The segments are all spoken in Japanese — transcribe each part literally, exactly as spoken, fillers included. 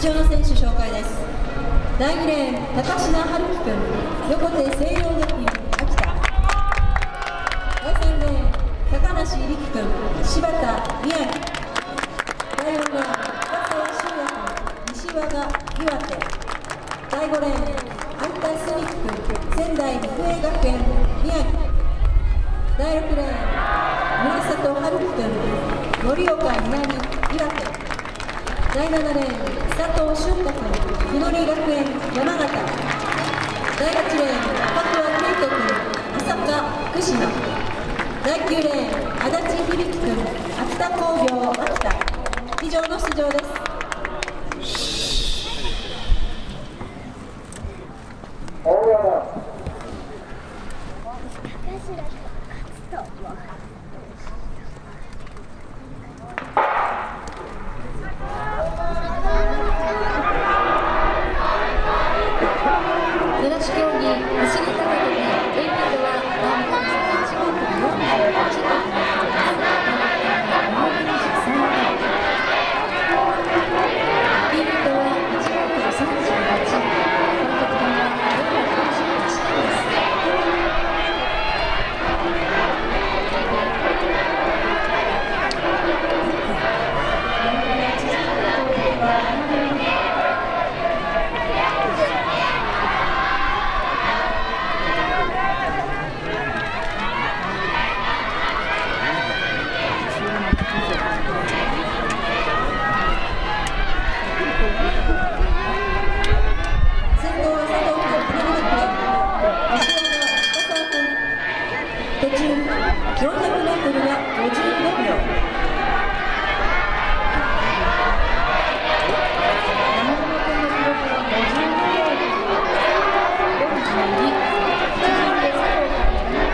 場の選手紹介です。だいにレーン、高階春樹君、横手清涼学院、秋田。だいさんレーン、高梨力君、柴田、宮城。だいよんレーン、深澤修也君、西和賀、岩手。だいごレーン、有田澄君、仙台育英学園、宮城。だいろくレーン、村里春樹君、盛岡南、岩手。だいななレーン、佐藤俊太君、ふのり学園、山形。だいはちレーン、高桑圭人君、朝霞、福島。だいきゅうレーン、足立響君、秋田工業、秋田。以上の出場です。途中よんひゃくメートルはごじゅうごびょう。山本君の記録はごじゅうごびょうよんじゅうに。基準で佐藤君。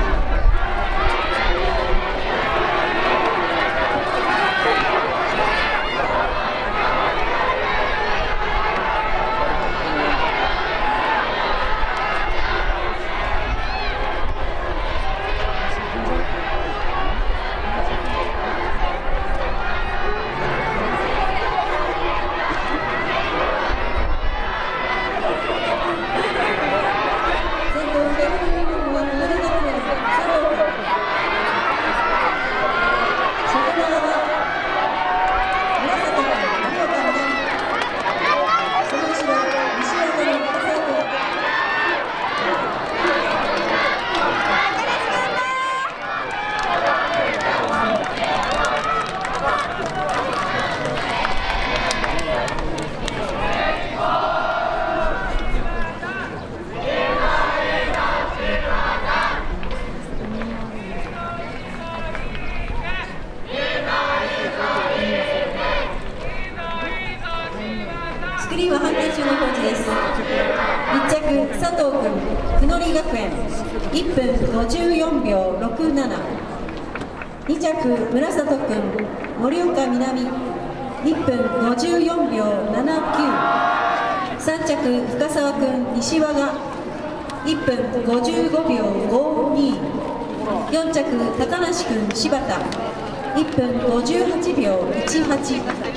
スクリーンは判定中のコーチです。いっ着、佐藤君、ふのり学園、いっぷんごじゅうよんびょうろくなな。に着、村里君、盛岡南、いっぷんごじゅうよんびょうななきゅう。さん着、深澤君、西和賀、いっぷんごじゅうごびょうごに。よん着、高梨君、柴田、いっぷんごじゅうはちびょういちはち。